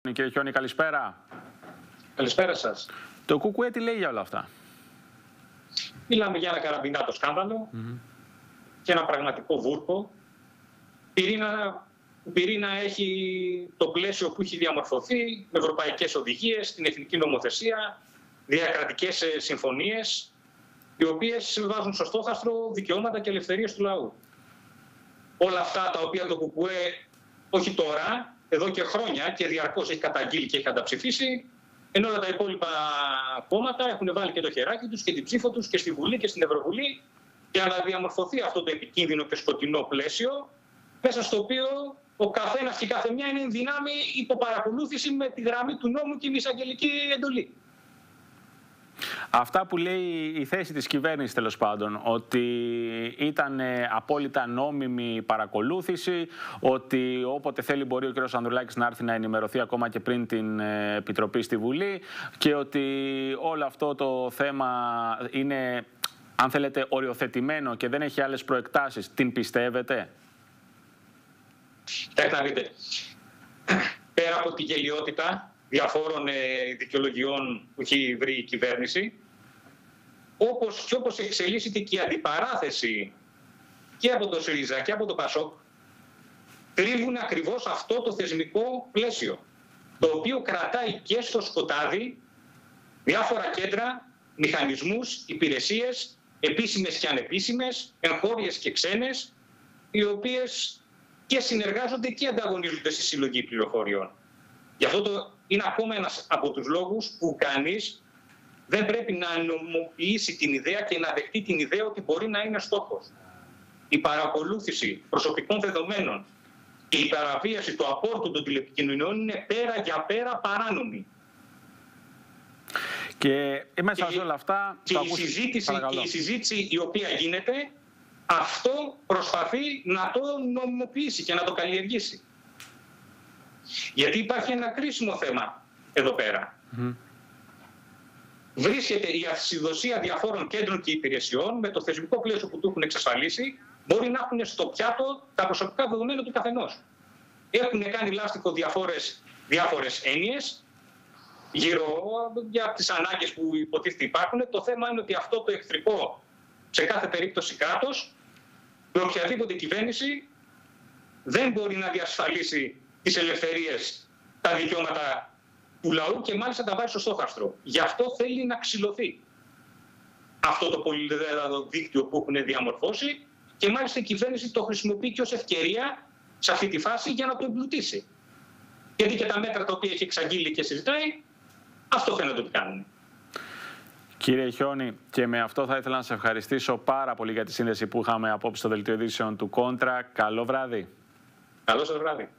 Κύριε Χιόνι, καλησπέρα. Καλησπέρα σας. Το ΚΚΕ τι λέει για όλα αυτά? Μιλάμε για ένα καραμπινάτο σκάνδαλο και ένα πραγματικό βούρκο. Πυρήνα έχει το πλαίσιο που έχει διαμορφωθεί με ευρωπαϊκές οδηγίες, την εθνική νομοθεσία, διακρατικές συμφωνίες, οι οποίες βάζουν στο στόχαστρο δικαιώματα και ελευθερίες του λαού. Όλα αυτά τα οποία το ΚΚΕ όχι τώρα, εδώ και χρόνια και διαρκώς έχει καταγγείλει και έχει καταψηφίσει, ενώ όλα τα υπόλοιπα κόμματα έχουν βάλει και το χεράκι τους και την ψήφο τους και στη Βουλή και στην Ευρωβουλή για να διαμορφωθεί αυτό το επικίνδυνο και σκοτεινό πλαίσιο, μέσα στο οποίο ο καθένας και η καθεμιά είναι εν δυνάμει υποπαρακολούθηση με τη γραμμή του νόμου και η εισαγγελική εντολή. Αυτά που λέει η θέση της κυβέρνησης, τέλος πάντων, ότι ήταν απόλυτα νόμιμη παρακολούθηση, ότι όποτε θέλει μπορεί ο κ. Ανδρουλάκης να έρθει να ενημερωθεί ακόμα και πριν την Επιτροπή στη Βουλή και ότι όλο αυτό το θέμα είναι, αν θέλετε, οριοθετημένο και δεν έχει άλλες προεκτάσεις. Την πιστεύετε? Κοιτάξτε να δείτε, πέρα από τη γελιότητα διαφόρων δικαιολογιών που έχει βρει η κυβέρνηση, όπως εξελίσσεται και η αντιπαράθεση και από το ΣΥΡΙΖΑ και από το ΠΑΣΟΚ, τρίβουν ακριβώς αυτό το θεσμικό πλαίσιο, το οποίο κρατάει και στο σκοτάδι διάφορα κέντρα, μηχανισμούς, υπηρεσίες, επίσημες και ανεπίσημες, εγχώριες και ξένες, οι οποίες και συνεργάζονται και ανταγωνίζονται στη συλλογή πληροφοριών. Γι' αυτό είναι ακόμα ένας από τους λόγους που κανείς δεν πρέπει να νομιμοποιήσει την ιδέα και να δεχτεί την ιδέα ότι μπορεί να είναι στόχος. Η παρακολούθηση προσωπικών δεδομένων και η παραβίαση του απόρριτου των τηλεπικοινωνιών είναι πέρα για πέρα παράνομη. Και μέσα σε όλα αυτά... Και η συζήτηση η οποία γίνεται, αυτό προσπαθεί να το νομιμοποιήσει και να το καλλιεργήσει. Γιατί υπάρχει ένα κρίσιμο θέμα εδώ πέρα. Βρίσκεται η ασυδοσία διαφόρων κέντρων και υπηρεσιών με το θεσμικό πλαίσιο που του έχουν εξασφαλίσει, μπορεί να έχουν στο πιάτο τα προσωπικά δεδομένα του καθενός. Έχουν κάνει λάστιχο διάφορες έννοιες γύρω για τις ανάγκες που υποτίθεται υπάρχουν. Το θέμα είναι ότι αυτό το εχθρικό, σε κάθε περίπτωση κράτος, με οποιαδήποτε κυβέρνηση, δεν μπορεί να διασφαλίσει τις ελευθερίες, τα δικαιώματα του λαού και μάλιστα τα βάζει στο στόχαστρο. Γι' αυτό θέλει να ξυλωθεί αυτό το πολυδέδατο δίκτυο που έχουν διαμορφώσει και μάλιστα η κυβέρνηση το χρησιμοποιεί και ως ευκαιρία σε αυτή τη φάση για να το εμπλουτίσει. Γιατί και τα μέτρα τα οποία έχει εξαγγείλει και συζητάει, αυτό φαίνεται ότι κάνουν. Κύριε Χιόνι, και με αυτό θα ήθελα να σας ευχαριστήσω πάρα πολύ για τη σύνδεση που είχαμε απόψε στο Δελτίο Ειδήσεων του Κόντρα. Καλό βράδυ. Καλό σας βράδυ.